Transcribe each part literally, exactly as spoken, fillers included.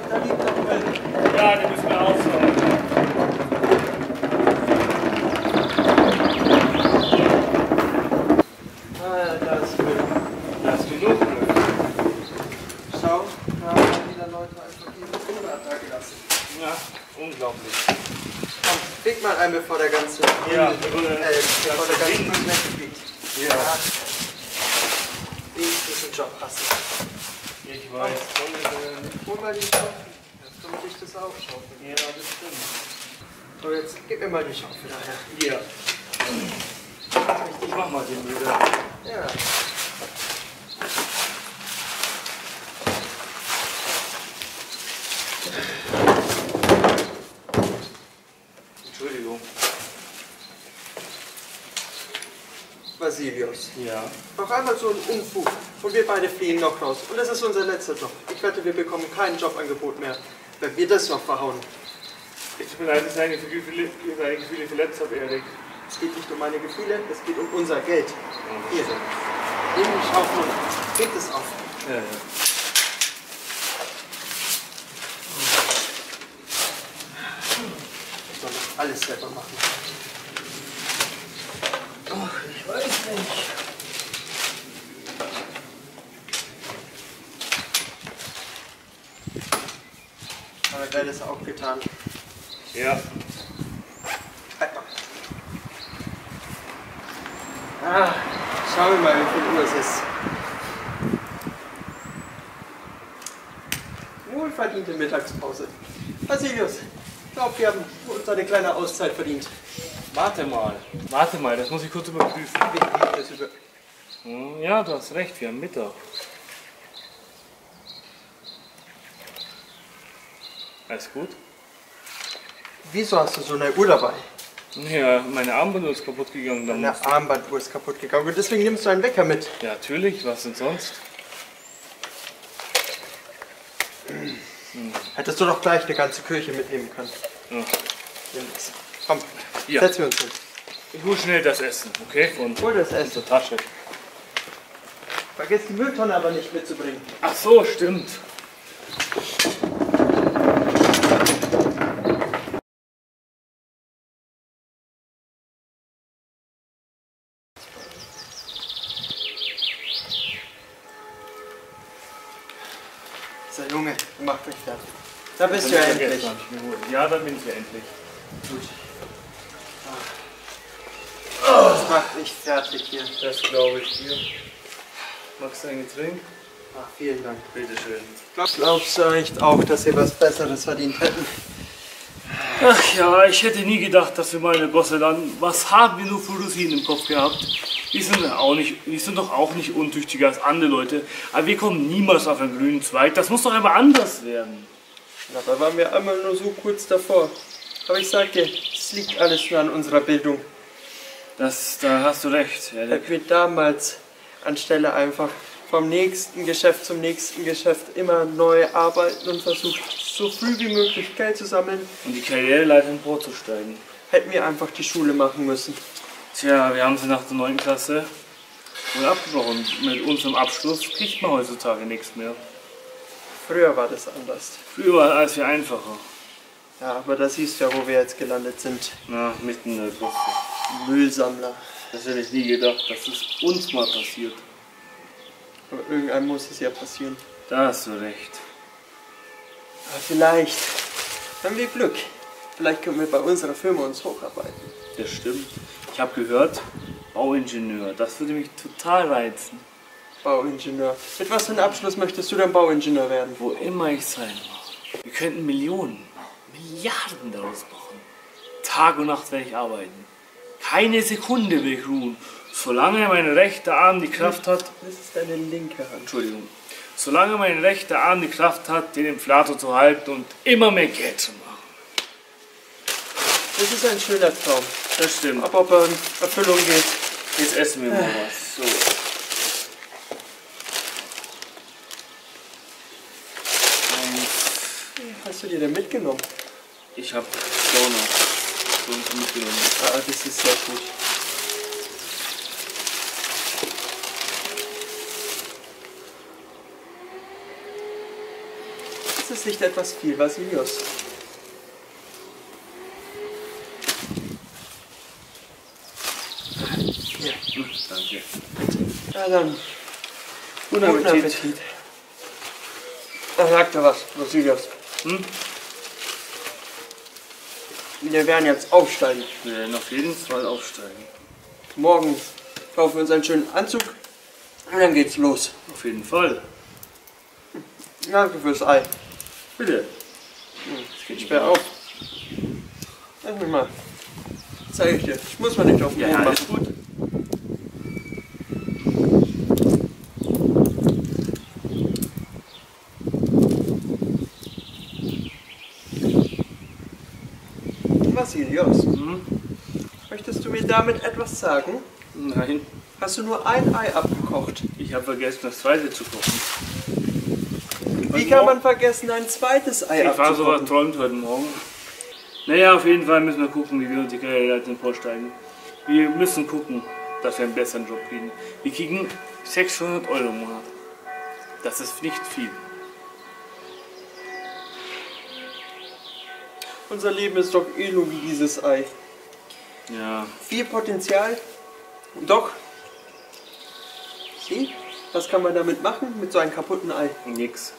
Da liegt doch Müll. Ja, den müssen wir aufsaugen. Ah, da ist Müll. Da ist genug Müll. Schau, da haben wieder Leute einfach die Unrat da gelassen. Ja, unglaublich. Komm, leg mal ein, bevor der ganze Müll, Ja, äh, bevor der ganze Müll wegfliegt. Ja. Wenigstens einen Job passen. Ich weiß. Hol mal die Schaufel. Jetzt kann ich das aufschaufeln. Ja, das stimmt. So, jetzt gib mir mal die Schaufel daher. Ja. Ich mach mal den Müll. Ja. Entschuldigung. Vasilios. Ja. Noch einmal so ein Unfug und wir beide fliehen noch raus. Und das ist unser letzter Job. Ich wette, wir bekommen kein Jobangebot mehr, wenn wir das noch verhauen. Es tut mir leid, dass ich einige Gefühle, seine Gefühle verletzt habe, Erik. Es geht nicht um meine Gefühle, es geht um unser Geld. Hier, nimm die Schaufel und hebt es auf. Ja, ja. Ich soll das alles selber machen. Ach, ich weiß nicht. Aber gleich ist auch getan. Ja. Halt mal. Ah, schauen wir mal, wie viel Uhr es ist. Wohlverdiente Mittagspause. Vasilios, ich glaube, wir haben uns eine kleine Auszeit verdient. Warte mal. Warte mal, das muss ich kurz überprüfen. Wie, wie das über Hm, Ja, du hast recht, wir haben Mittag. Alles gut? Wieso hast du so eine Uhr dabei? Ja, meine Armbanduhr ist kaputt gegangen. Dann Deine musste- Armbanduhr ist kaputt gegangen und deswegen nimmst du einen Wecker mit. Ja, natürlich, was denn sonst? Hättest du doch gleich eine ganze Kirche mitnehmen können. Ja. Nimm das. Komm, Ja. setzen wir uns hin. Ich hol schnell das Essen, okay? Von Hol das Essen. der Tasche. Vergiss die Mülltonne aber nicht mitzubringen. Ach so, stimmt. So, Junge, du machst mich fertig. Da bist du ja endlich. Ja, dann bin ich ja endlich. Gut. Das macht mich fertig hier. Das glaube ich dir. Magst du ein Getränk? Ach, vielen Dank. Bitteschön. Glaub, glaubst du echt auch, dass wir was Besseres verdient hätten? Ach ja, ich hätte nie gedacht, dass wir mal eine Gosse landen. Was haben wir nur für Rosinen im Kopf gehabt? Die sind, auch nicht, die sind doch auch nicht untüchtiger als andere Leute. Aber wir kommen niemals auf einen grünen Zweig. Das muss doch einmal anders werden. Dabei waren wir einmal nur so kurz davor. Aber ich sag dir, es liegt alles nur an unserer Bildung. Das, da hast du recht, Erik. Hätten wir damals anstelle einfach vom nächsten Geschäft zum nächsten Geschäft immer neu arbeiten und versucht, so früh wie möglich Geld zu sammeln, Und die Karriereleiter emporzusteigen. hätten wir einfach die Schule machen müssen. Tja, wir haben sie nach der neunten Klasse wohl abgebrochen. Mit unserem Abschluss kriegt man heutzutage nichts mehr. Früher war das anders. Früher war alles viel einfacher. Ja, aber da siehst du ja, wo wir jetzt gelandet sind. Na, mitten in der Gruppe. Müllsammler. Das hätte ich nie gedacht, dass es uns mal passiert. Aber irgendwann muss es ja passieren. Da hast du recht. Aber vielleicht haben wir Glück. Vielleicht können wir bei unserer Firma uns hocharbeiten. Das stimmt. Ich habe gehört, Bauingenieur, das würde mich total reizen. Bauingenieur. Mit was für einem Abschluss möchtest du denn Bauingenieur werden? Wo immer ich sein mag. Wir könnten Millionen, Milliarden daraus machen. Tag und Nacht werde ich arbeiten. Keine Sekunde will ich ruhen. Solange mein rechter Arm die Kraft hat, Das ist deine linke Hand. Entschuldigung, solange mein rechter Arm die Kraft hat, den Inflator zu halten und immer mehr Geld zu machen. Das ist ein schöner Traum. Das stimmt. Aber ob er in Erfüllung geht, Jetzt essen wir mal was. So. hast du dir denn mitgenommen? Ich habe Donuts Donuts mitgenommen. Ah, das ist sehr gut. Das ist Licht etwas viel, Vasilios. Ja. Danke. Na dann, Guten guten Appetit. Appetit. Da sagt er was, Vasilios. Hm? Wir werden jetzt aufsteigen. Wir werden auf jeden Fall aufsteigen. Morgen kaufen wir uns einen schönen Anzug und dann geht's los. Auf jeden Fall. Danke fürs Ei. Bitte. Es geht schwer auf. Lass mich mal. Zeig ich dir. Ich muss mal nicht auf den Ja, Boden alles machen. gut. Vasilios, Hm? möchtest du mir damit etwas sagen? Nein, Hast du nur ein Ei abgekocht? ich habe vergessen, das zweite zu kochen. Wie kann man vergessen, ein zweites Ei Ich war so abzukochen? verträumt heute Morgen. Naja, auf jeden Fall müssen wir gucken, wie wir uns die Karriereleiter vorsteigen. Wir müssen gucken, dass wir einen besseren Job kriegen. Wir kriegen sechshundert Euro im Monat. Das ist nicht viel. Unser Leben ist doch eh nur wie dieses Ei. Ja, Viel Potenzial, doch. Sieh, was kann man damit machen mit so einem kaputten Ei? nix.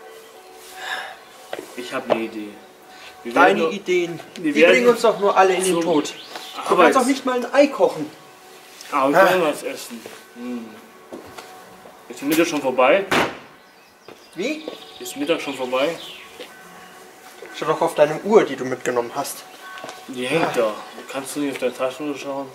Ich habe eine Idee. Wir Deine werden Ideen, wir die werden bringen uns doch nur alle in den zum Tod. Du Arbeits- kannst doch nicht mal ein Ei kochen. Ah, wir können was essen. Hm. Ist Mittag schon vorbei? Wie? Ist Mittag schon vorbei? Schau doch auf deine Uhr, die du mitgenommen hast. Die hängt da. Kannst du nicht auf deine Taschenuhr schauen?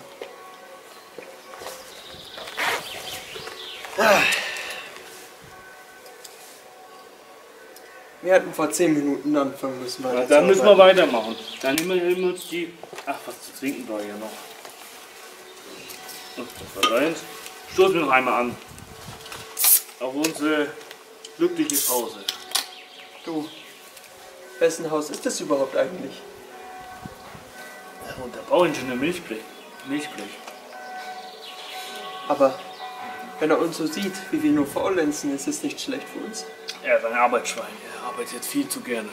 Wir hätten vor zehn Minuten anfangen müssen. Ja, weiter dann zu müssen wir arbeiten. weitermachen. Dann nehmen wir nehmen wir uns die. Ach, was zu trinken war hier noch. Ach, das war deins. Stoßen wir noch einmal an. Auf unsere glückliche Pause. Du, wessen Haus ist das überhaupt eigentlich? Und der Bauingenieur Milchblech. Milchblech. Aber wenn er uns so sieht, wie wir nur faulenzen, ist es nicht schlecht für uns. Er ist ein Arbeitsschwein. Er arbeitet viel zu gerne.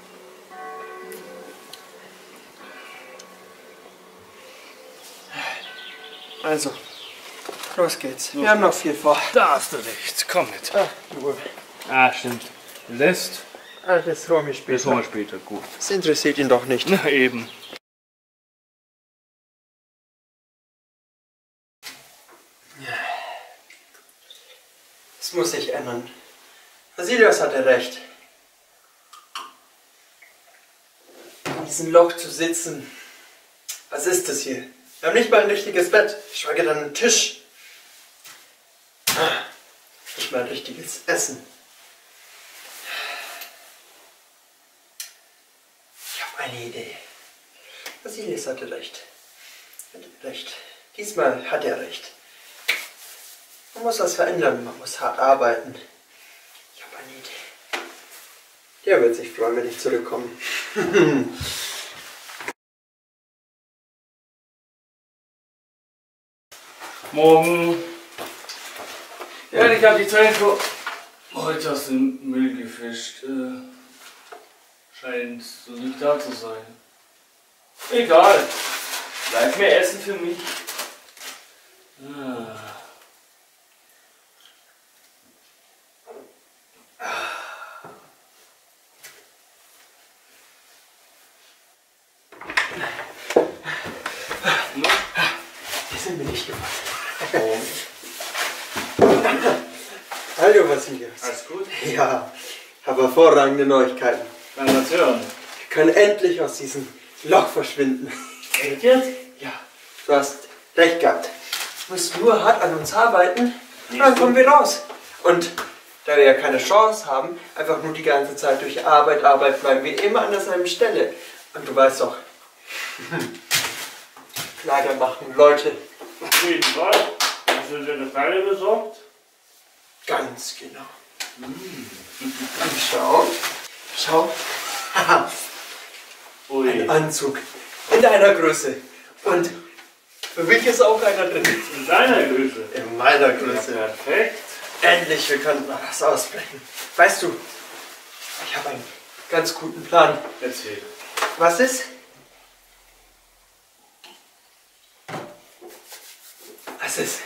Also, los geht's. Wir haben noch viel vor. Da hast du recht. Komm mit. Ah, du. Ah, stimmt. Lässt. Ah, das holen wir Das später. holen wir später. Gut. Das interessiert ihn doch nicht. Na eben. Das muss sich ändern. Vasilios hatte recht. In diesem Loch zu sitzen. Was ist das hier? Wir haben nicht mal ein richtiges Bett, geschweige denn einen Tisch. Ah, nicht mal ein richtiges Essen. Ich habe eine Idee. Vasilios hatte recht. Hatte recht. Diesmal hat er recht. Man muss was verändern, man muss hart arbeiten. Ich habe eine Idee. Der wird sich freuen, wenn ich zurückkomme. Morgen. Ja, ich habe die Zeit für heute aus dem Müll gefischt. Äh, scheint so nicht da zu sein. Egal. Bleibt mehr Essen für mich. Ah. Die sind mir nicht gefallen. Hallo Vasilios. Alles gut? Ja, habe hervorragende Neuigkeiten. Dann lass hören. Wir können endlich aus diesem Loch verschwinden. Echt jetzt? Ja, du hast recht gehabt. Wir müssen nur hart an uns arbeiten und dann Siehst du? kommen wir raus. Und da wir ja keine Chance haben, einfach nur die ganze Zeit durch Arbeit, Arbeit, bleiben wir immer an derselben Stelle. Und du weißt doch, Lager machen, Leute, Auf jeden Fall. Hast du dir das Teile besorgt? ganz genau. Und schau, schau, haha, Ui. ein Anzug in deiner Größe. Und für mich ist auch einer drin. In deiner Größe. In meiner Ja, Größe. perfekt. Endlich, wir könnten mal was ausbrechen. Weißt du, ich habe ein ganz guten Plan. Erzähl. Was ist? Was ist?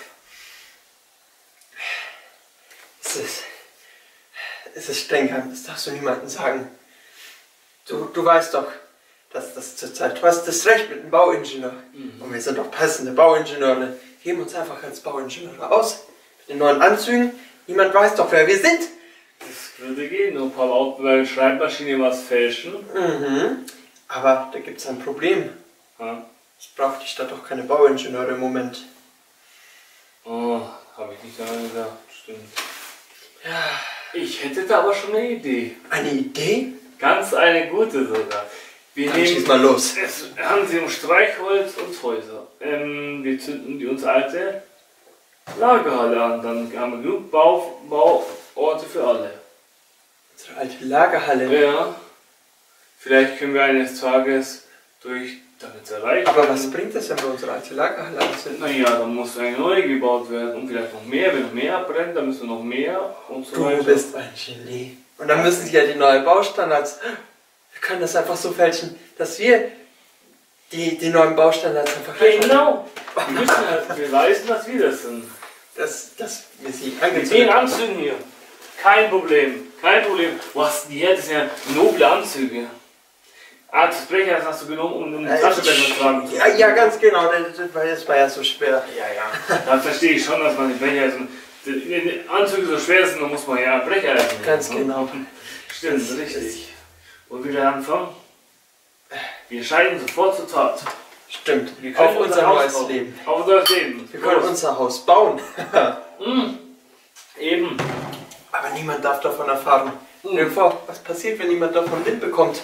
Es ist... Es ist Stenkheim, das darfst du niemandem sagen. Du, du weißt doch, dass das zurzeit... Du hast das Recht mit dem Bauingenieur. Mhm. Und wir sind doch passende Bauingenieure. Geben uns einfach als Bauingenieure aus. Mit den neuen Anzügen. Niemand weiß doch, wer wir sind. Das würde gehen, nur ein paar Lauten bei der Schreibmaschine was fälschen. Mhm. Aber da gibt es ein Problem. Ja. Es braucht die Stadt doch keine Bauingenieure im Moment. Oh, habe ich nicht daran gedacht. Stimmt. Ja. Ich hätte da aber schon eine Idee. Eine Idee? Ganz eine gute sogar. Wir Dann nehmen, schieß mal los. Es haben sie um Streichholz und Häuser. Ähm, wir zünden die uns alte Lagerhalle an. Dann haben wir genug Bau, Bauorte für alle. Unsere alte Lagerhalle. Ja. Vielleicht können wir eines Tages durch damit erreichen. Aber was bringt das, wenn wir unsere alte Lagerhalle anzünden? Naja, dann muss eine neue gebaut werden und vielleicht noch mehr. Wenn noch mehr brennt, dann müssen wir noch mehr und so weiter. Du bist ein Genie. Und dann müssen sie ja die neuen Baustandards... Wir können das einfach so fälschen, dass wir die, die neuen Baustandards einfach... Genau. Wir müssen halt beweisen, dass wir das sind. Dass, dass wir sie Mit angezündet den haben. Anzügen hier. Kein Problem. Kein Problem. Wo hast du die her? Das sind ja noble Anzüge. Ah, das Brecher, das hast du genommen, um um die Tasche besser zu tragen. Ja, ja, ganz genau, das, das, weil das war ja so schwer. Ja, ja. Dann verstehe ich schon, dass man die Brecher essen. Wenn die Anzüge so schwer sind, dann muss man ja Brecher essen. Ganz genau. Stimmt, Das richtig. Und wieder anfangen? Wir scheiden sofort zur Tat. Stimmt. Wir können Auf unser neues bauen. Leben. Auf unser Leben. Wir können unser Haus bauen. Mm. Eben. Aber niemand darf davon erfahren. Mhm. Stell dir vor, was passiert, wenn niemand davon Wind bekommt?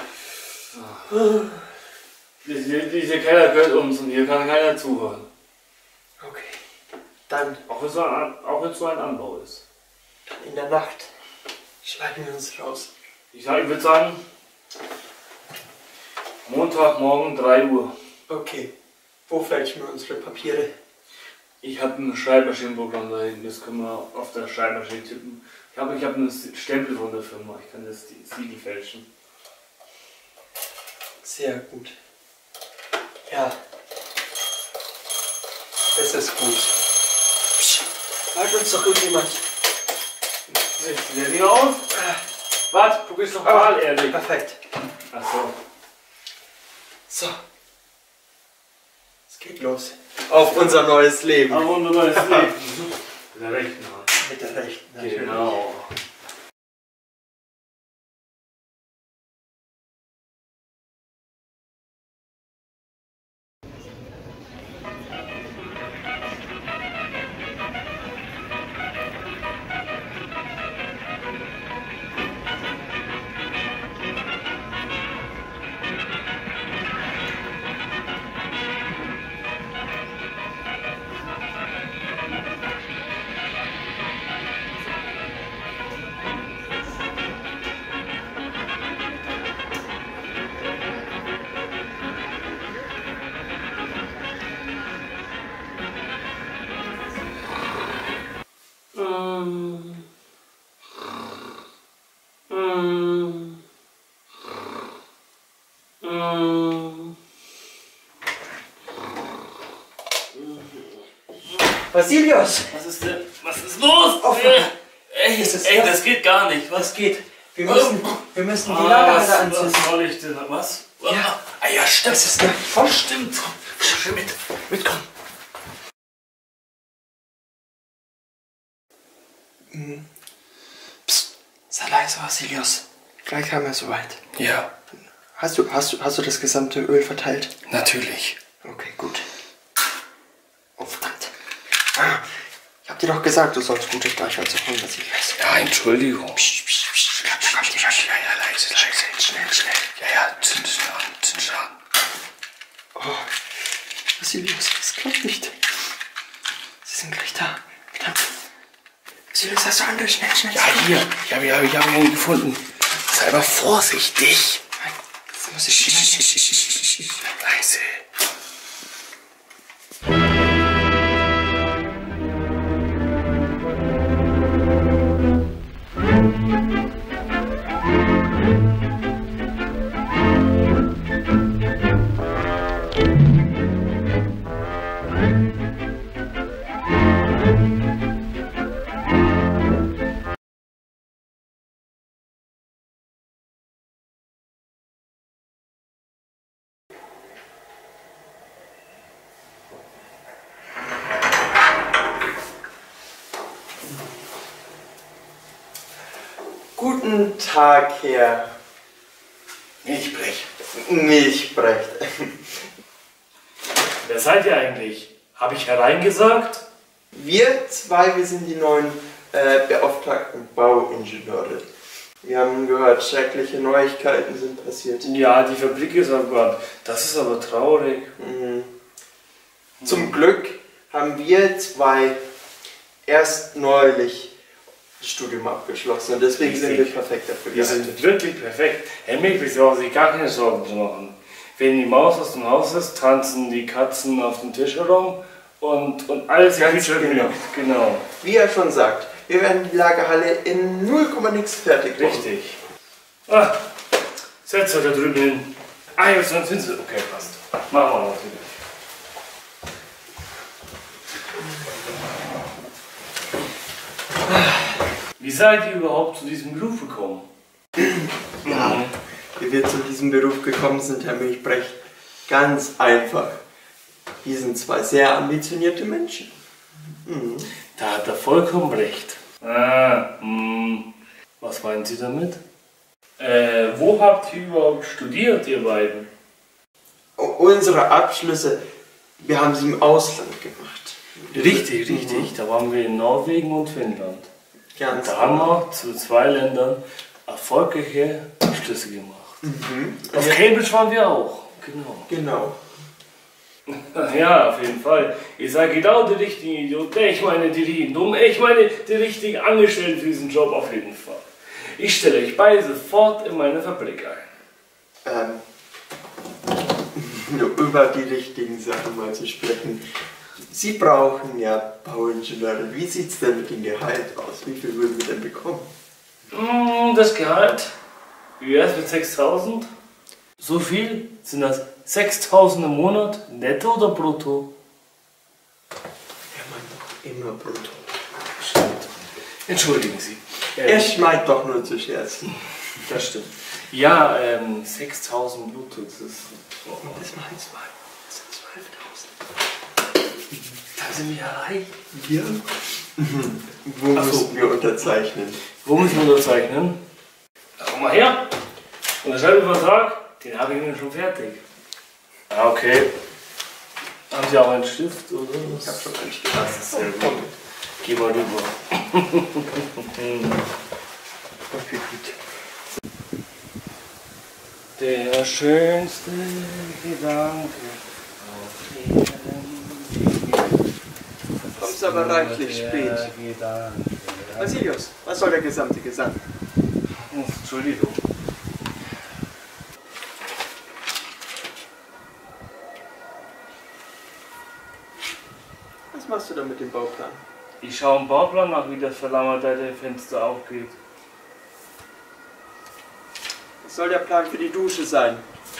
Diese, diese Keller gehört uns und hier kann keiner zuhören. Okay. Dann, Auch wenn es so ein, auch wenn es so ein Anbau ist. in der Nacht schlagen wir uns raus. Ich, sag, ich würde sagen, Montagmorgen drei Uhr. Okay. Wo fälschen wir unsere Papiere? Ich habe ein Schreibmaschinenprogramm da hinten, das können wir auf der Schreibmaschine tippen. Ich habe ich hab einen Stempel von der Firma, ich kann das die Siegel fälschen. Sehr gut. Ja. Es ist gut. Psst. Wart uns doch irgendjemand. Sieht der wieder aus? Warte, probier's noch mal, ehrlich. Perfekt. Achso. So. Es geht los. Auf unser neues Leben. Aber unser neues Leben. Mit der rechten Hand. Mit der rechten, natürlich. Genau. Vasilios! Was ist denn? Was ist los? Auf- Ey, ey, Ist es ey was? das geht gar nicht. Was? Was geht? Wir müssen, wir müssen die Ah, Lagerhalle was, anzünden. was soll ich denn? Was? Ja. Ah ja, stimmt. Das ist der Oh, stimmt. Schön mit. Mitkommen. Psst, sei leise, Vasilios. Gleich haben wir es soweit. Ja, Hast du, hast, du, hast du das gesamte Öl verteilt? natürlich. Okay, gut. Oh, verdammt. Ah, ich hab dir doch gesagt, du sollst gute Streichhölzer holen, Vasilios. Ja, Entschuldigung. Psst, psst, psst. Da kommt die Maschine. Ja, ja, leise, leise. Schnell, schnell. Ja, ja, zünd es an, zünd es an. Oh, Vasilios, das klappt nicht. Sie sind gleich da. Verdammt. Vasilios, hast du andere? Schnell, schnell. Ja, hier. Ich habe ich hab ihn gefunden. Sei aber vorsichtig. Nein, das muss ich schnell. Leise. Guten Tag, Herr Milchbrech. Milchbrecht. Wer seid ihr eigentlich? Habe ich hereingesagt? Wir zwei, wir sind die neuen äh, beauftragten Bauingenieure. Wir haben gehört, schreckliche Neuigkeiten sind passiert. Ja, die Fabrik ist abgebrannt. Das ist aber traurig. Mhm. Zum Glück haben wir zwei erst neulich das Studium abgeschlossen und deswegen Richtig. sind wir perfekt dafür Wir geeignet. sind wirklich perfekt. Herr Milchbrech, Sie brauchen sich gar keine Sorgen zu machen. Wenn die Maus aus dem Haus ist, tanzen die Katzen auf dem Tisch herum und, und alles Ganz wird genau. genau. Wie er schon sagt, wir werden die Lagerhalle in null Komma nix fertig machen. Richtig. Ah, setzt euch da drüben hin. Ah, jetzt sonst sind Sie. Okay, passt. Machen wir natürlich. Wie seid ihr überhaupt zu diesem Beruf gekommen? Ja, wie wir zu diesem Beruf gekommen sind, Herr Milchbrecht, ganz einfach. Wir sind zwei sehr ambitionierte Menschen. Mhm. Da hat er vollkommen recht. Ah, hm. Was meinen Sie damit? Äh, wo habt ihr überhaupt studiert, ihr beiden? U- Unsere Abschlüsse, wir haben sie im Ausland gemacht. Richtig, richtig. Da waren wir in Norwegen und Finnland. Ganz Da haben wir zu zwei Ländern erfolgreiche Abschlüsse gemacht. Mhm. Auf Cambridge waren wir auch. Genau. Genau. Ja, auf jeden Fall. Ihr seid genau die richtigen Idioten. Ich meine, die richtigen Dummen. Ich meine, die richtigen Angestellten für diesen Job auf jeden Fall. Ich stelle euch beide sofort in meine Fabrik ein. Ähm, nur über die richtigen Sachen mal zu sprechen. Sie brauchen ja Bauingenieure. Wie sieht es denn mit dem Gehalt aus? Wie viel würden wir denn bekommen? Mm, Das Gehalt? Wie wär's mit sechstausend? So viel? Sind das sechstausend im Monat? Netto oder brutto? Er meint doch immer brutto. Stimmt. Entschuldigen Sie. Er meint doch nur zu scherzen. Das stimmt. Ja, ähm, sechstausend brutto, das ist... Das machen zwei. Das sind zwölftausend. Da sind wir erreicht. Ja. Wo Ach so. müssen wir unterzeichnen? Wo müssen wir unterzeichnen? Na, komm mal her. Unterschreibe den Vertrag, den habe ich mir schon fertig. Ah, okay. Haben Sie auch einen Stift, oder? Ich habe schon einen Stift. Das ist sehr gut. Geh mal rüber. Okay, gut. Der schönste Gedanke auf Erden. Kommst aber reichlich spät. Gedanke. Vasilius, was soll der gesamte Gesang? Entschuldigung. Was machst du da mit dem Bauplan? Ich schaue im Bauplan nach, wie das verlammerte Fenster aufgeht. Was soll der Plan für die Dusche sein?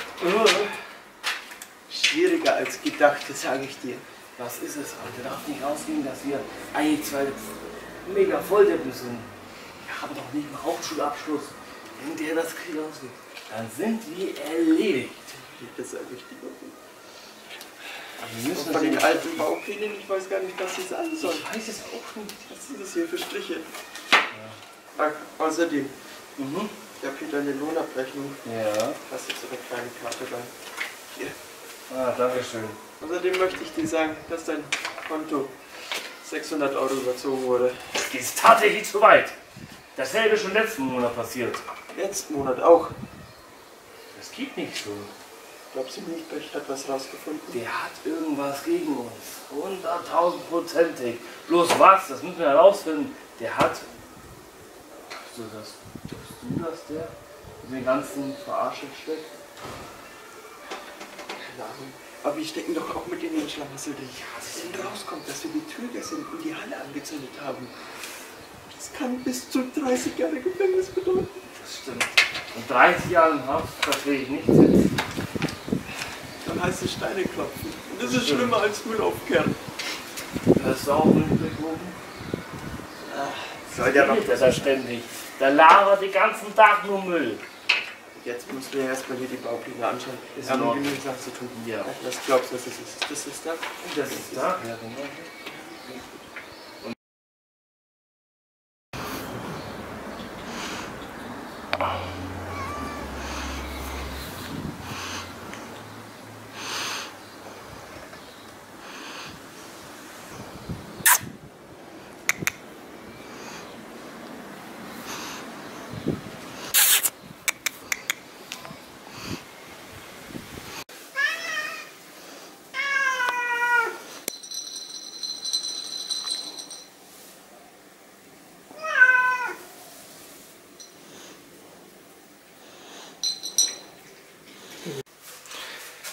Schwieriger als gedacht, das sage ich dir. Was ist es? Heute darf nicht ausgehen, dass wir ein, zwei mega Volldeppen sind. Wir haben doch nicht mal Hauptschulabschluss. Wenn der das Krieg ausgeht, dann sind wir erledigt. Das sage ich dir. Wir müssen Und von den alten Bauplänen, ich weiß gar nicht, was sie sein sollen. Ich weiß es auch nicht. Was sind das hier für Striche? Ach, außerdem, Mhm. ich habe hier deine Lohnabrechnung. Ja. Hast jetzt so eine kleine Karte bei. Hier. Ah, danke schön. Außerdem möchte ich dir sagen, dass dein Konto sechshundert Euro überzogen wurde. Das ist tatsächlich zu weit. Dasselbe ist schon letzten Monat passiert. Letzten Monat auch. Das geht nicht so. Glaubst du nicht, Milchbrecht hat was rausgefunden? Der hat irgendwas gegen uns. hunderttausendprozentig. Bloß was, das müssen wir herausfinden. Der hat... Glaubst du das? Glaubst du, dass der in den ganzen Verarsche steckt? Keine Ahnung. Aber wir stecken doch auch mit in den Schlamassel drin. Wenn rauskommt, dass wir Betrüger sind und die Halle angezündet haben. Das kann bis zu dreißig Jahre Gefängnis bedeuten. Das stimmt. Und dreißig Jahre in Haft, das will ich nicht sitzen. Dann heißt es Steine klopfen. Und das Das ist stimmt. schlimmer als Müll aufkehren. Das ist auch nicht betrogen. Soll ja noch. Das ist ständig. Der labert den ganzen Tag nur Müll. Jetzt musst du ja erstmal hier die Baupläne anschauen. Ist Wir in haben Ordnung. genügend Sachen zu tun. Ja. Was glaubst du, was das ist? Das ist da? Das ist da. Ja, genau.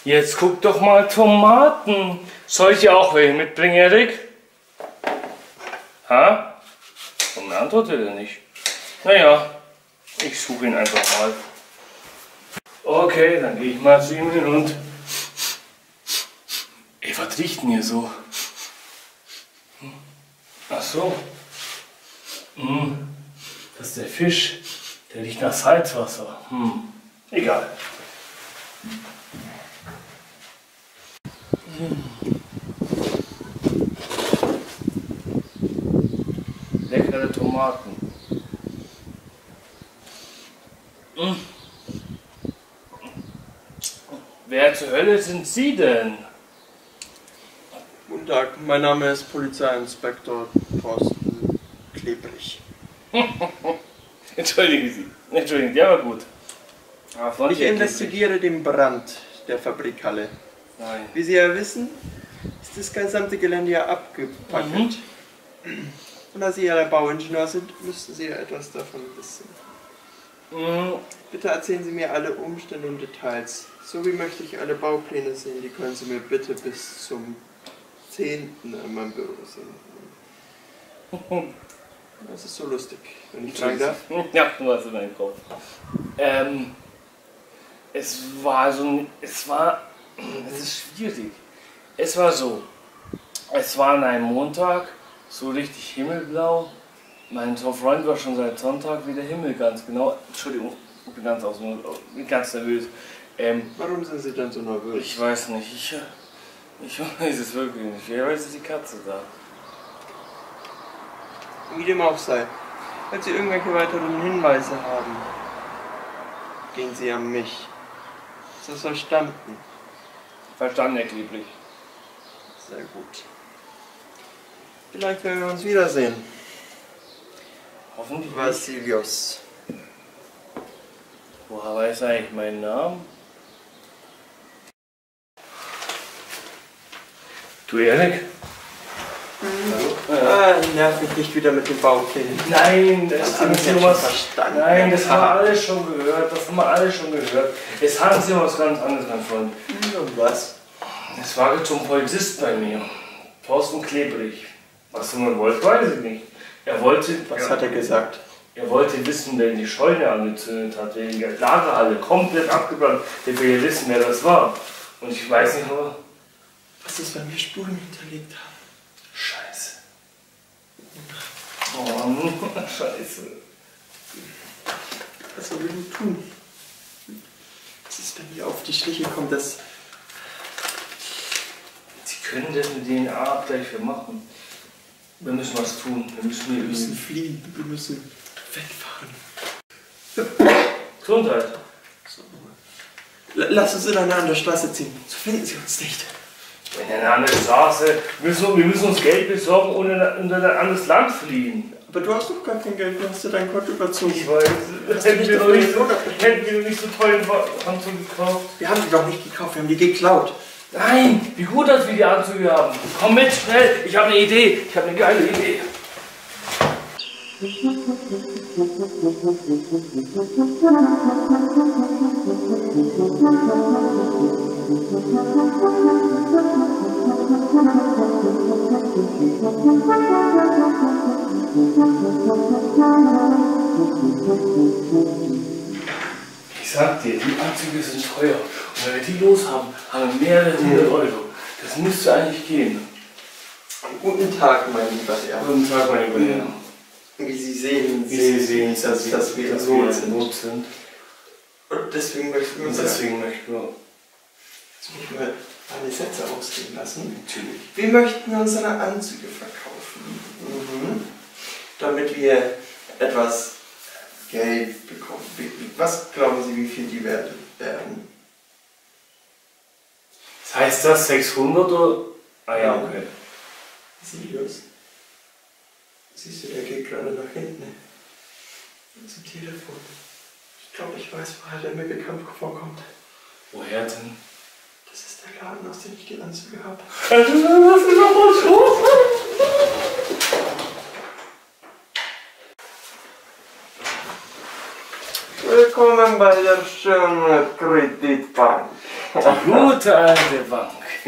Jetzt guck doch mal Tomaten. Soll ich dir auch welche mitbringen, Erik? Ha? Warum antwortet er nicht? Naja, ich suche ihn einfach mal. Okay, dann gehe ich mal zu ihm hin und... Ey, was riecht denn hier so? Ach so. Hm. Das ist der Fisch. Der riecht nach Salzwasser. Hm. Egal. Hm. Leckere Tomaten. Hm. Wer zur Hölle sind Sie denn? Guten Tag, mein Name ist Polizeiinspektor Thorsten Klebrich. Entschuldigen Sie. Entschuldigen, der war gut. Ah, ich investigiere den Brand der Fabrikhalle. Nein. Wie Sie ja wissen, ist das gesamte Gelände ja abgefackelt. Mhm. Und da Sie ja der Bauingenieur sind, müssten Sie ja etwas davon wissen. Mhm. Bitte erzählen Sie mir alle Umstände und Details. So wie möchte ich alle Baupläne sehen, die können Sie mir bitte bis zum zehnten in meinem Büro sehen. Das ist so lustig, wenn ich fragen darf. Ja, du hast in meinem Kopf. Ähm, es war so, es war, es ist schwierig. Es war so, es war an einem Montag, so richtig himmelblau. Mein Freund war schon seit Sonntag wieder Himmel, ganz genau. Entschuldigung, ich bin ganz, aus, bin ganz nervös. Ähm, Warum sind Sie denn so nervös? Ich weiß nicht, ich, ich weiß es wirklich nicht. Wer weiß, ist die Katze da? Wie dem auch sei. Falls Sie irgendwelche weiteren Hinweise haben, gehen Sie an mich. Ist das verstanden? Verstanden, Herr Klebrig. Sehr gut. Vielleicht werden wir uns wiedersehen. Hoffentlich. Vassilios. Woher weiß er eigentlich meinen Namen? Du, Erik? Mhm. Ah, nerv mich nicht wieder mit dem Bauplänen. Nein, das haben Sie was verstanden. Nein, das haben wir alles schon gehört. Das haben wir alles schon gehört. Jetzt haben Sie was ganz anderes, mein Freund. Und was? Es war jetzt zum Polizist bei mir. Thorsten Klebrich. Was er mal wollte, weiß ich nicht. Er wollte. Was er, hat er gesagt? Er wollte wissen, wer die Scheune angezündet hat, wer die Lagerhalle komplett abgebrannt. Er will wissen, wer das war. Und ich weiß nicht nur. Was ist, wenn wir Spuren hinterlegt haben? Scheiße. Oh, Scheiße. Was sollen wir denn tun? Was ist, wenn wir auf die Schliche kommen, dass... Sie können das mit D N A-Abgleich machen. Wir müssen was tun. Wir müssen, hier wir müssen fliehen. Wir müssen wegfahren. Gesundheit. So. Lass uns in eine andere Straße ziehen. So finden sie uns nicht. In eine andere Straße. Wir müssen, wir müssen uns Geld besorgen und in ein anderes Land fliehen. Aber du hast doch gar kein Geld. Du hast ja dein Konto überzogen. Ich weiß. Hätten wir, noch nicht so, hätten wir nicht so tollen Anzug gekauft. Wir haben die doch nicht gekauft. Wir haben die geklaut. Nein, wie gut, dass wir die Anzüge haben. Komm mit, schnell. Ich habe eine Idee. Ich habe eine geile Idee. Ich sag dir, die Anzüge sind teuer. Und wenn wir die los haben, haben wir mehrere hundert Euro. Das müsste eigentlich gehen. Guten Tag, mein lieber Herr. Guten Tag, mein lieber Herr. Wie Sie sehen, Wie Sie sehen, dass, dass wir dass Not wir sind. Not sind. Und deswegen möchten wir Und uns deswegen möchten wir mal eine Sätze ausgehen lassen. natürlich. Wir möchten unsere Anzüge verkaufen, mhm. damit wir etwas Geld bekommen. Was glauben Sie, wie viel die wert werden? Heißt das sechshundert oder? Ah ja, okay. Sirius? Siehst du, der geht gerade nach hinten. Zum Telefon. Ich glaube, ich weiß, woher der mir bekannt vorkommt. Woher denn? Das ist der Laden, aus dem ich die Anzüge habe. Das ist doch mal so. Willkommen bei der schönen Kreditbank. Die gute alte Bank.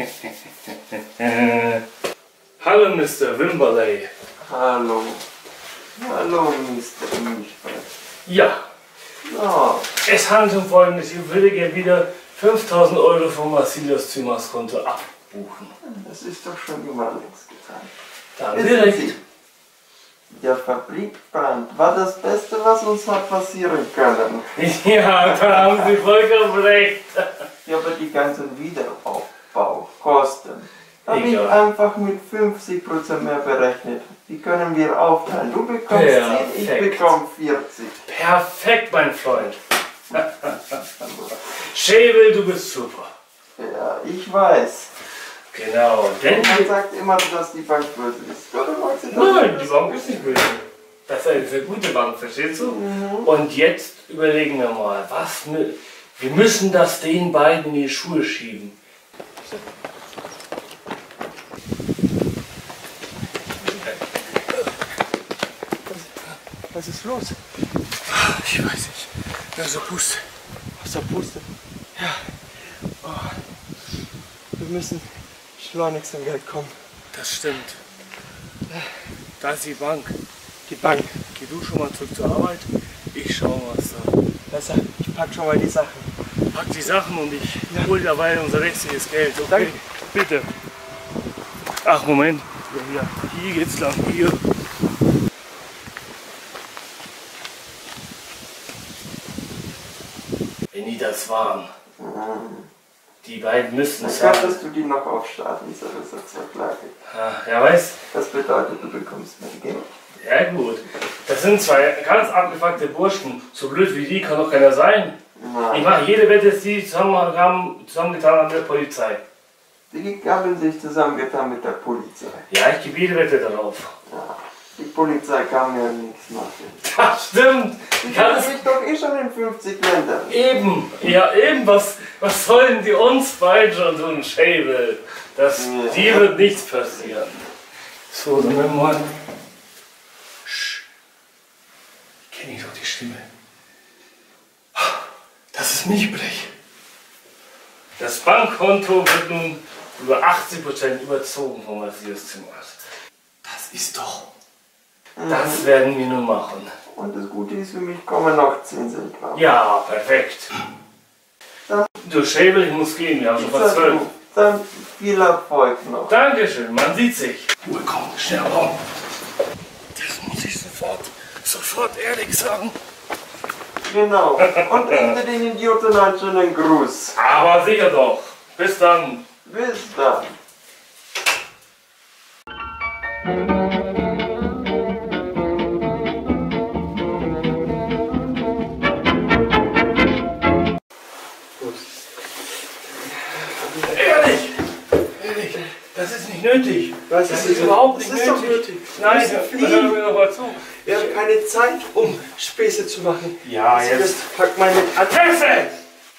Hallo, Mister Wimberley. Hallo. Hallo, Mister Milchbrei. Ja, Oh, es handelt um Folgendes. Ich würde gerne wieder fünftausend Euro vom Vassilios Zymas Konto abbuchen. das ist doch schon immer längst getan. Dann Wissen direkt. Sie, der Fabrikbrand war das Beste, was uns hat passieren können. Ja, da haben Sie vollkommen recht. Ja, aber die ganzen Wiederaufbaukosten habe ich Egal. einfach mit fünfzig Prozent mehr berechnet. Die können wir aufteilen. Du bekommst zehn, ich Perfekt. bekomme vierzig. Perfekt, mein Freund. Schäbel, du bist super. Ja, ich weiß. Genau, denn Man sagt immer, dass die Bank böse ist. Oder magst du das? nein, die Bank ist nicht böse. Das ist eine sehr gute Bank, verstehst du? Und jetzt überlegen wir mal, was mü- wir müssen das den beiden in die Schuhe schieben. Was ist los? Ich weiß nicht. Ja, so Puste. Aus der Puste. Ja. Oh. Wir müssen schleunigst an Geld kommen. Das stimmt. Da ist die Bank. Die Bank. Geh du schon mal zurück zur Arbeit. Ich schau mal, was da. Besser, ich pack schon mal die Sachen. Pack die Sachen und ich hol dabei unser restliches Geld. Okay? Danke. Bitte. Ach, Moment. Ja, ja. Hier geht's lang. Hier. Wenn die das waren. Die beiden müssten Dann es haben. könntest du die noch aufstarten, diese Reserveklage. Ah, ja, weißt Das bedeutet, du bekommst mehr Geld. ja gut. Das sind zwei ganz abgefuckte Burschen. So blöd wie die kann doch keiner sein. Ich Nein, mache jede Wette, dass die zusammen haben, zusammengetan haben mit der Polizei. die haben sich zusammengetan mit der Polizei. Ja, ich gebe jede Wette darauf. Ja, die Polizei kann mir nichts machen. Das stimmt. Die Ganz sind doch eh schon in fünfzig Ländern. eben. Ja, eben. Was, was sollen die uns beiden schon tun, Schäbel? Das, Ja. Die wird nichts passieren. So, dann werden wir mal. Sch. Kenne ich doch die Stimme. Das ist Milchblech. Das Bankkonto wird nun über achtzig Prozent überzogen vom Vassilios Zymas. Das ist doch. Das werden wir nun machen. Und das Gute ist, für mich kommen noch zehn Cent drauf. Ja, perfekt. Dann, Du Schäbel, ich muss gehen, wir haben schon fast sag zwölf. du, dann viel Erfolg noch. Dankeschön, man sieht sich. Ruhe, komm, schnell raum. Das muss ich sofort, sofort ehrlich sagen. Genau. Und richte den Idioten einen schönen Gruß. Aber sicher doch. Bis dann. Bis dann. Ehrlich! Ehrlich, das ist nicht nötig. Was Das ist ist denn- überhaupt das nicht ist doch nötig. nötig. Nein, Wir müssen hör fliehen. mir doch mal zu. Wir haben keine Zeit, um Späße zu machen. Ja, Also jetzt. das packt meine Adresse!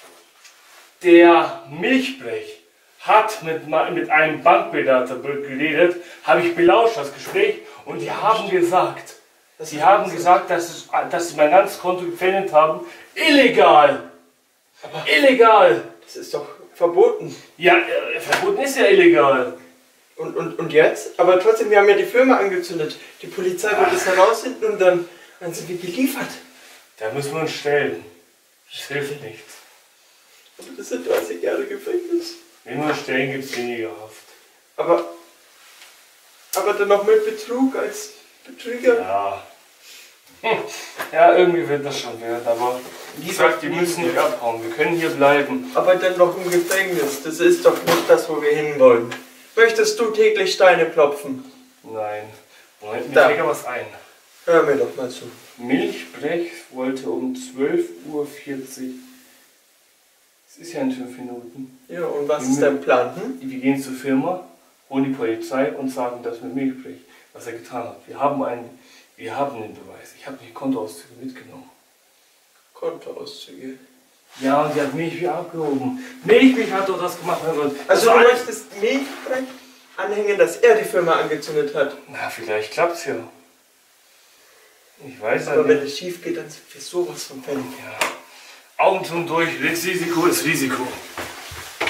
Der Milchblech hat mit, ma- mit einem Bankberater geredet, habe ich belauscht das Gespräch und die haben gesagt, sie haben gesagt, dass, es, dass sie mein ganzes Konto gefändet haben. Illegal! Illegal! Das ist doch verboten. Ja, äh, verboten ist ja illegal. Und, und, und jetzt? Aber trotzdem, wir haben ja die Firma angezündet. Die Polizei wird es herausfinden und dann, dann sind wir geliefert. Da müssen wir uns stellen. Das hilft nichts. Aber das sind dreißig Jahre Gefängnis. Wenn wir uns stellen, gibt es weniger Haft. Aber, aber dann noch mit Betrug als Betrüger. Ja. Hm. Ja, irgendwie wird das schon werden, aber wie gesagt, wir müssen nicht abhauen. Wir können hier bleiben. Aber dann noch im Gefängnis. Das ist doch nicht das, wo wir hinwollen. Möchtest du täglich Steine klopfen? Nein. Moment, mir Da. fällt ja was ein. Hör mir doch mal zu. Milchblech wollte um zwölf Uhr vierzig. Es ist ja in fünf Minuten. Ja, und was ist dein Plan? Hm? Wir gehen zur Firma, holen die Polizei und sagen das mit Milchblech, was er getan hat. Wir haben einen, wir haben den Beweis. Ich habe die Kontoauszüge mitgenommen. Kontoauszüge. Ja, und die hat Milchblech abgehoben. Milchblech hat doch das gemacht. Also Das du war alles- möchtest Milchbrech anhängen, dass er die Firma angezündet hat. Na, vielleicht klappt's ja. Ich weiß ja Aber wenn nicht. es schief geht, dann sind wir sowas von fällig. Ja. Augen zu und durch, Risiko ist Risiko.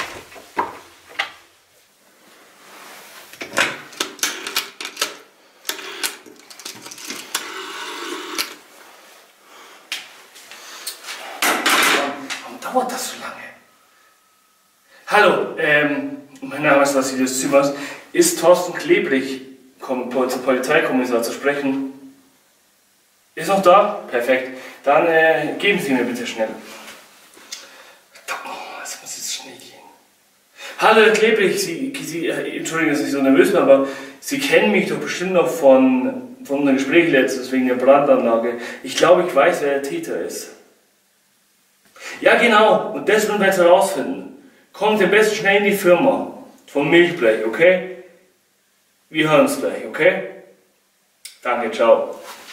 dauert das so lange? Hallo, ähm, mein Name ist Vassilios Zimas. Ist Thorsten Klebrig, zum Polizeikommissar, zu sprechen? Ist noch da? Perfekt. Dann äh, geben Sie mir bitte schnell. Oh, das muss jetzt schnell gehen. Hallo, Herr Klebrig, Sie, Sie äh, Entschuldigen, dass ich so nervös bin, aber Sie kennen mich doch bestimmt noch von, von einem Gespräch letztes wegen der Brandanlage. Ich glaube, ich weiß, wer der Täter ist. Ja, genau. Und das werden wir jetzt herausfinden. Kommt am besten schnell in die Firma. Vom Milchblech, okay? Wir hören uns gleich, okay? Danke, ciao.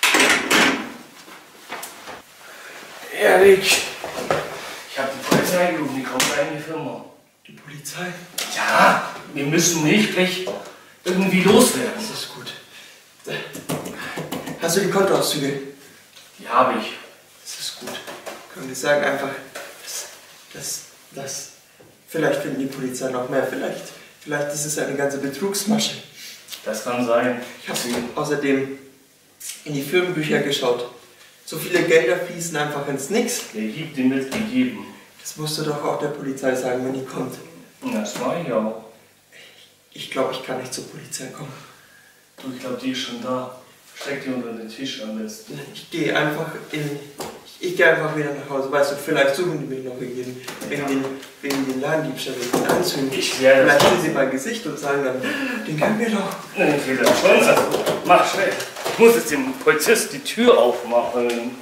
Erik, ich habe die Polizei gerufen, die kommt gleich in die Firma. Die Polizei? Ja, wir müssen Milchblech irgendwie loswerden. Das ist gut. Hast du die Kontoauszüge? Die habe ich. Das ist gut. Können wir sagen einfach, dass, dass, dass vielleicht finden die Polizei noch mehr, vielleicht, vielleicht ist es eine ganze Betrugsmasche. Das kann sein. Ich habe außerdem in die Firmenbücher geschaut. So viele Gelder fließen einfach ins Nix. Der gibt ihm wird gegeben. Das musst du doch auch der Polizei sagen, wenn die kommt. Das war ich auch. Ich glaube, ich kann nicht zur Polizei kommen. Du, ich glaube, die ist schon da. Steck die unter den Tisch am besten. Ich gehe einfach in... Ich, ich gehe einfach wieder nach Hause. Weißt du, vielleicht suchen die mich noch wegen, wegen, den, wegen den Ladendiebstahl, wegen den Anzügen. Ich werde Vielleicht sehen sie mein Gesicht und sagen dann, den kennen wir doch. Nein, Fehler. Also, mach schnell. Ich muss jetzt dem Polizist die Tür aufmachen.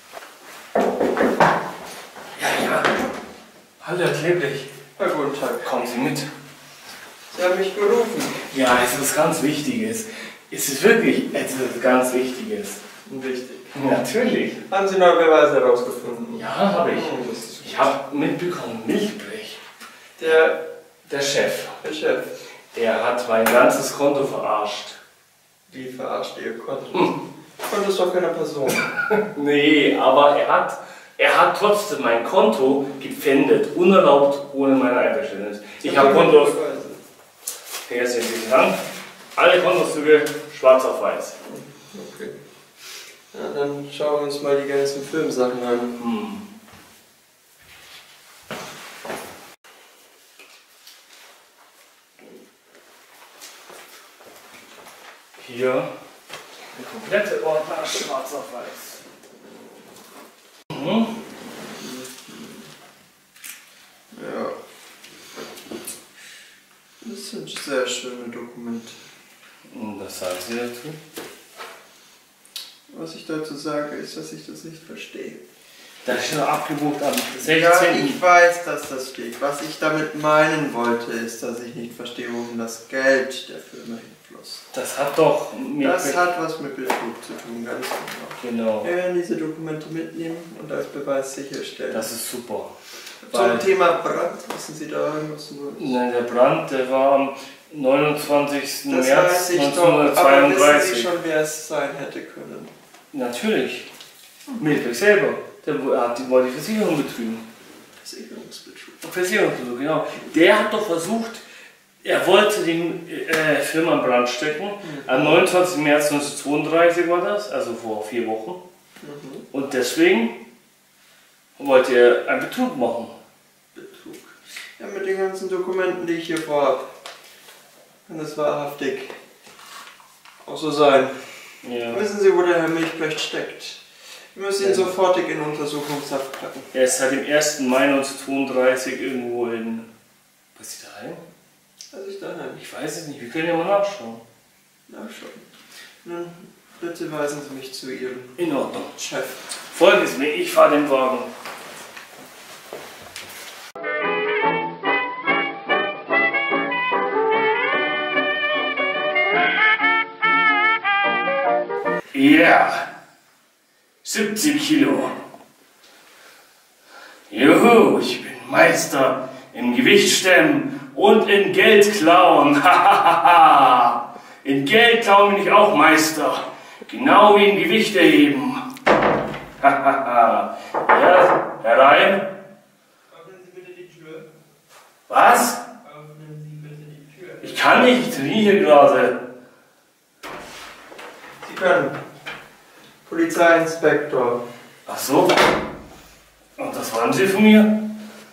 Ja, ja. Hallo, Herr Klebrig. Ja, guten Tag. Kommen Sie mit. Sie haben mich gerufen. Ja, es ist was ganz Wichtiges. Es ist wirklich etwas ganz Wichtiges. Wichtig. Natürlich. Haben Sie neue Beweise herausgefunden? Ja, habe ich. Oh, das ist gut. Ich habe mitbekommen, Milchblech. Der, Der Chef, der Chef, der hat mein ganzes Konto verarscht. die verarscht ihr Konto. Konto ist doch keine Person. Nee, aber er hat, er hat trotzdem mein Konto gepfändet, unerlaubt, ohne meine Einverständnis. Ich habe Kontos, hier sehen Sie an, alle Kontoauszüge schwarz auf weiß. Okay. Ja, dann schauen wir uns mal die ganzen Filmsachen an. Hm. Hier der komplette Ordner schwarz auf weiß. Mhm. Ja. Das sind sehr schöne Dokumente. Und was sagen Sie dazu? Was ich dazu sage, ist, dass ich das nicht verstehe. Das ist schon abgebucht am Ja, sechzehnten ich weiß, dass das steht. Was ich damit meinen wollte, ist, dass ich nicht verstehe, wohin das Geld der Firma hinfloss. Das hat doch mit Das hat was mit Betrug zu tun, ganz genau. Genau. Wir werden diese Dokumente mitnehmen und als Beweis sicherstellen. Das ist super. Zum Weil, Thema Brand, wissen Sie da irgendwas Neues? nein, der Brand, der war am neunundzwanzigsten Das März weiß ich doch, aber wissen Sie neunzehnhundertzweiunddreißig. schon, wer es sein hätte können? Natürlich. Milchberg selber. Der wo- hat die, wollte die Versicherung betrügen. Versicherungsbetrug. Versicherungsbetrug, genau. Der hat doch versucht, er wollte die äh, Firma in Brand stecken. Am neunundzwanzigsten März neunzehnhundertzweiunddreißig war das, also vor vier Wochen. Mhm. Und deswegen wollte er einen Betrug machen. Betrug. Ja, mit den ganzen Dokumenten, die ich hier vorhab, kann das wahrhaftig auch so sein. Ja. Wissen Sie, wo der Herr Milchbrecht steckt? Wir müssen ihn Ja. sofortig in Untersuchungshaft packen. Er ist seit dem ersten Mai neunzehnhundertzweiunddreißig irgendwo in. Was ist daheim? Also ich daheim. Ich weiß es nicht, wir können ja mal nachschauen. Nachschauen. Nun, bitte weisen Sie mich zu Ihrem In Ordnung. Chef. Folgendes mir, ich fahre den Wagen. Ja, siebzig Kilo. Juhu, ich bin Meister im Gewichtsstemmen und in Geldklauen. Hahaha. In Geldklauen bin ich auch Meister. Genau wie in Gewicht erheben. Hahaha. Ja, herein. Öffnen Sie bitte die Tür. Was? Öffnen Sie bitte die Tür. Ich kann nicht, ich trainiere hier gerade. Sie können. Polizeiinspektor. Ach so? Und das wollen Sie von mir?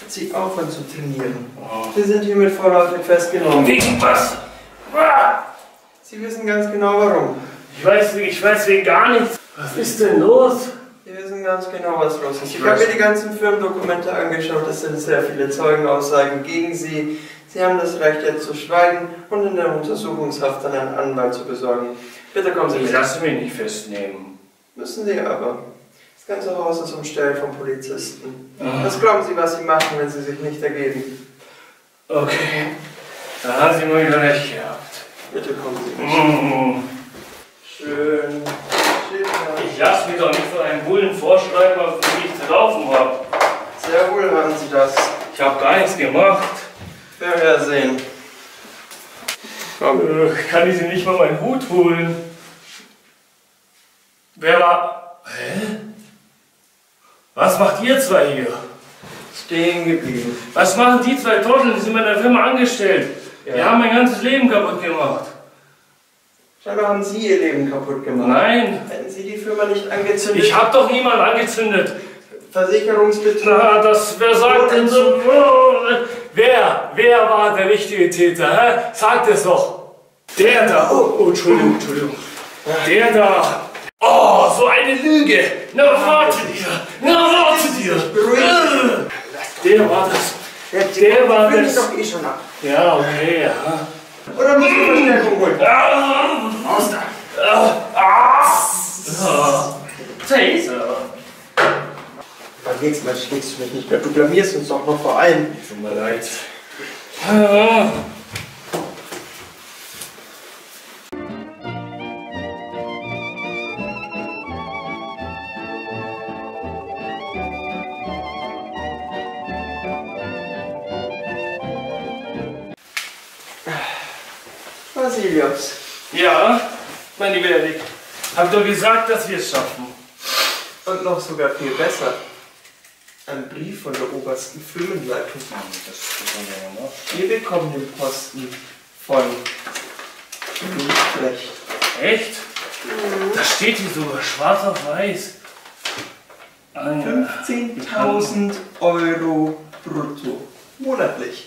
Sie aufhören zu trainieren. Sie sind hiermit vorläufig festgenommen. Wegen was? Sie wissen ganz genau warum. Ich weiß, ich weiß wegen gar nichts. Was ist denn los? Sie wissen ganz genau, was los ist. Ich habe mir die ganzen Firmendokumente angeschaut. Es sind sehr viele Zeugenaussagen gegen Sie. Sie haben das Recht, jetzt zu schweigen und in der Untersuchungshaft dann einen Anwalt zu besorgen. Bitte kommen Sie Ich mit. lasse mich nicht festnehmen. Müssen Sie aber. Das ganze Haus ist umstellt von Polizisten. Was glauben Sie, was Sie machen, wenn Sie sich nicht ergeben? Okay, da haben Sie mal wieder recht gehabt. Bitte kommen Sie mit. Mhm. Schön. Schön. Ich lasse mich doch nicht von einem Bullen vorschreiben, wie ich zu laufen habe. Sehr wohl haben Sie das. Ich habe gar nichts gemacht. Werden wir sehen. Komm. Äh, Kann ich Sie nicht mal meinen Hut holen? Wer war... Hä? Was macht ihr zwei hier? Stehen geblieben. Was machen die zwei Trottel? Die sind bei der Firma angestellt. Die Ja. haben mein ganzes Leben kaputt gemacht. Scheinbar haben Sie Ihr Leben kaputt gemacht. Nein, Hätten Sie die Firma nicht angezündet? ich habe doch niemanden angezündet. Versicherungsbetrug. Na, das, wer sagt denn so? Wer, wer war der richtige Täter? Hä? Sagt es doch. Der da. Oh, oh, Entschuldigung, Entschuldigung. Der da. Oh, so eine Lüge. Na, warte dir. Na, warte dir. Beruhigen. Der war das. Der war Will ich das. doch eh schon ab. Ja, okay, ja. Oder müssen wir Verstärkung holen? Ah, Aus da. ah, ah. Taser. Beim nächsten Mal schlägst du mich nicht mehr. Du blamierst uns doch noch vor allem. Tut mir leid. Ah. Vasilios. Ja, mein lieber Erik. Hab doch gesagt, dass wir es schaffen. Und noch sogar viel besser. Ein Brief von der obersten Firmenleitung. Wir bekommen den Posten von Ruprecht. Echt? Da steht hier sogar schwarz auf weiß. Ein- fünfzehntausend Euro brutto. Monatlich.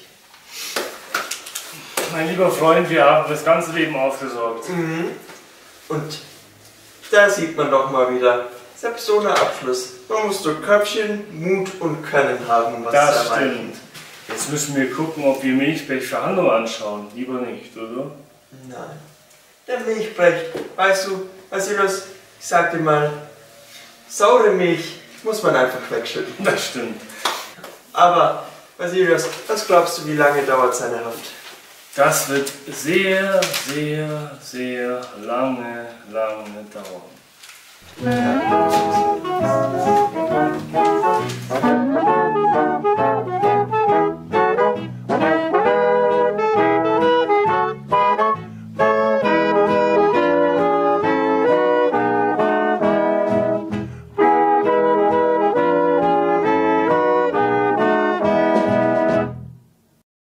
Mein lieber Freund, wir haben das ganze Leben aufgesorgt. Und da sieht man doch mal wieder, selbst ohne Abschluss, man muss durch Köpfchen, Mut und Können haben, um was Das zu erreichen. stimmt. Jetzt müssen wir gucken, ob wir Milchblechverhandlungen anschauen. Lieber nicht, oder? Nein. Der Milchbrech, weißt du, Vasilios, ich sag dir mal, saure Milch muss man einfach wegschütten. Das stimmt. Aber, Vasilios, was glaubst du, wie lange dauert seine Haft? Das wird sehr, sehr, sehr lange, lange dauern.